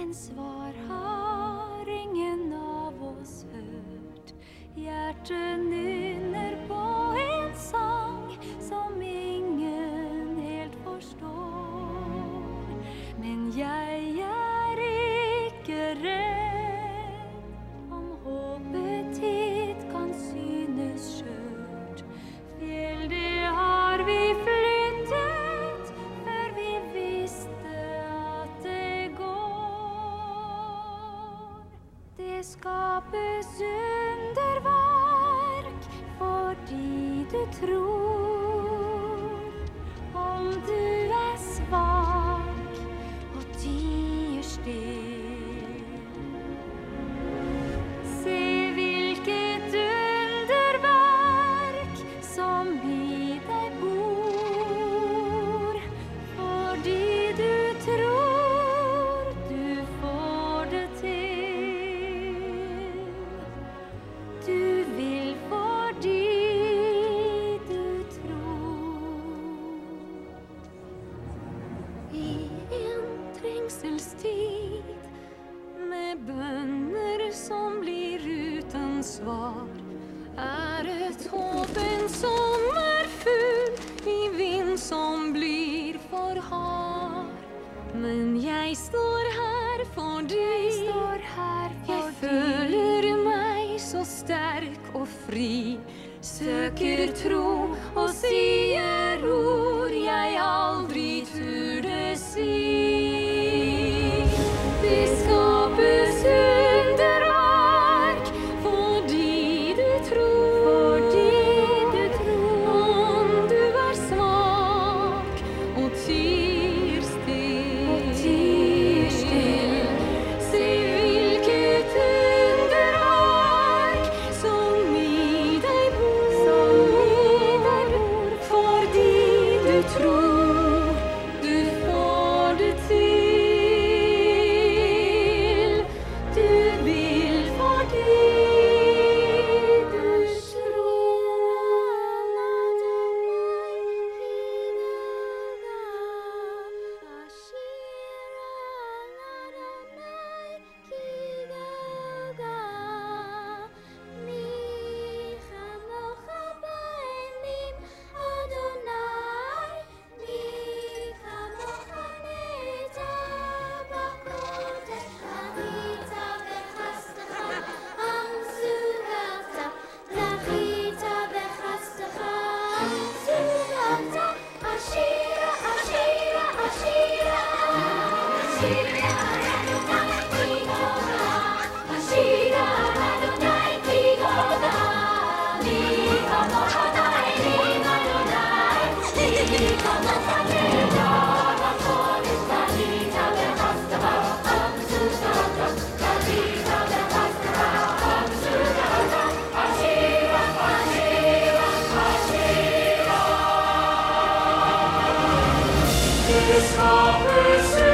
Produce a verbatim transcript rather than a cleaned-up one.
men svar har ingen av oss hørt. Hjertet nynner på en sang som ingen helt forstår. Men jeg er ikke redd om håpet hit kan synes skjørt. Fjell, det har vi flyttet før vi visste at det går. Det skapes underverk fordi du tror. Om du er svak og tier still, se hvilket underverk som i deg bor. Fordi du tror du får det til. Du vil fordi du tror. I en trengselstid med bønner som blir uten svar, er et håp en sommerfugl i vind som blir for hard. Men jeg står her fordi jeg føler meg så sterk og fri. Søker tro og sier ord jeg aldri turde si. Det skapes underverk fordi du tror. Om du er svak og tier still, se hvilket underverk som i deg bor. Fordi du tror du får det til. Du vil fordi du Det skapes